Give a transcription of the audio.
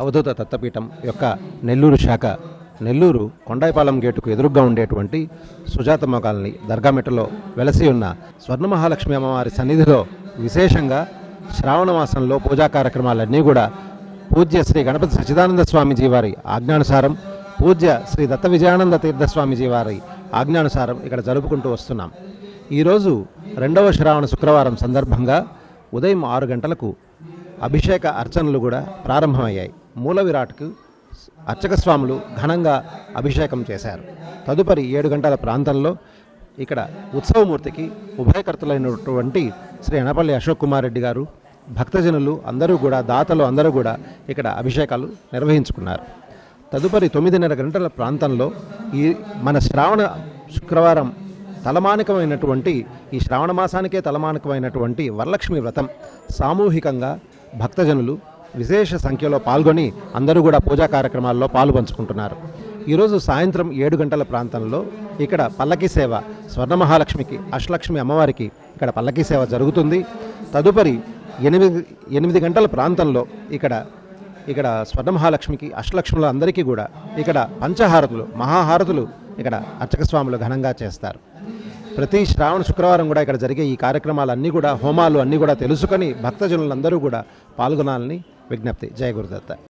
అవధూత దత్తపీఠం యొక్క నెల్లూరు శాఖ నెల్లూరు కొండాయిపాలెం గేటుకు ఎదురుగ్గా ఉండేటువంటి సుజాతమ్మ కాలనీ దర్గామెట్టలో వెలసి ఉన్న స్వర్ణమహాలక్ష్మి అమ్మవారి సన్నిధిలో విశేషంగా శ్రావణ మాసంలో పూజా కార్యక్రమాలన్నీ కూడా పూజ్య శ్రీ గణపతి సచ్చిదానంద స్వామీజీ వారి ఆజ్ఞానుసారం, పూజ్య శ్రీ దత్త విజయానంద తీర్థ స్వామీజీ వారి ఆజ్ఞానుసారం ఇక్కడ జరుపుకుంటూ వస్తున్నాం. ఈరోజు 2వ శ్రావణ శుక్రవారం సందర్భంగా ఉదయం 6 గంటలకు అభిషేక అర్చనలు కూడా ప్రారంభమయ్యాయి. మూల విరాట్కు అర్చక స్వాములు ఘనంగా అభిషేకం చేశారు. తదుపరి 7 గంటల ప్రాంతంలో ఇక్కడ ఉత్సవమూర్తికి ఉభయకర్తలైనటువంటి శ్రీ అనపల్లి అశోక్ కుమార్ రెడ్డి గారు, భక్తజనులు అందరూ కూడా, దాతలు అందరూ కూడా ఇక్కడ అభిషేకాలు నిర్వహించుకున్నారు. తదుపరి 9:30 గంటల ప్రాంతంలో ఈ మన శ్రావణ శుక్రవారం తలమానికమైనటువంటి ఈ శ్రావణ మాసానికే తలమానికమైనటువంటి వరలక్ష్మి వ్రతం సామూహికంగా భక్తజనులు విశేష సంఖ్యలో పాల్గొని అందరూ కూడా పూజా కార్యక్రమాల్లో పాలు పంచుకుంటున్నారు. ఈరోజు సాయంత్రం 7 గంటల ప్రాంతంలో ఇక్కడ పల్లకీ సేవ, స్వర్ణమహాలక్ష్మికి అష్టలక్ష్మి అమ్మవారికి ఇక్కడ పల్లకీ సేవ జరుగుతుంది. తదుపరి 8 గంటల ప్రాంతంలో ఇక్కడ స్వర్ణమహాలక్ష్మికి అష్టలక్ష్ముల అందరికీ కూడా ఇక్కడ పంచహారతులు, మహాహారతులు ఇక్కడ అర్చక స్వాములు ఘనంగా చేస్తారు. ప్రతి శ్రావణ శుక్రవారం కూడా ఇక్కడ జరిగే ఈ కార్యక్రమాలన్నీ కూడా, హోమాలు అన్నీ కూడా తెలుసుకొని భక్తజనులందరూ కూడా పాల్గొనాలని విజ్ఞప్తి. జయ గురుదత్త.